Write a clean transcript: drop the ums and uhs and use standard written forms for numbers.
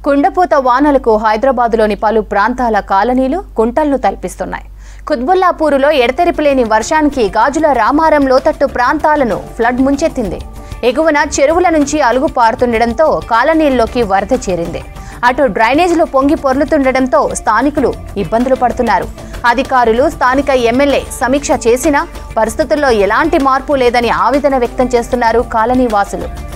కుండపోత వానలకు హైదరాబాద్లోని పలు ప్రాంతాల కాలనీలు కుంటలను తలపిస్తున్నాయి. కుత్బుల్లాపూరులో ఎడతెరిపిలేని వర్షానికి గాజుల రామారం లోతట్టు ప్రాంతాలను ఫ్లడ్ ముంచెత్తింది. ఎగువన చెరువుల నుంచి అలుగు పారుతుండటంతో కాలనీల్లోకి వరద చేరింది. అటు డ్రైనేజీలు పొంగి పొర్లుతుండటంతో స్థానికులు ఇబ్బందులు పడుతున్నారు. అధికారులు, స్థానిక ఎమ్మెల్యే సమీక్ష చేసినా పరిస్థితుల్లో ఎలాంటి మార్పు లేదని ఆవేదన వ్యక్తం చేస్తున్నారు కాలనీ వాసులు.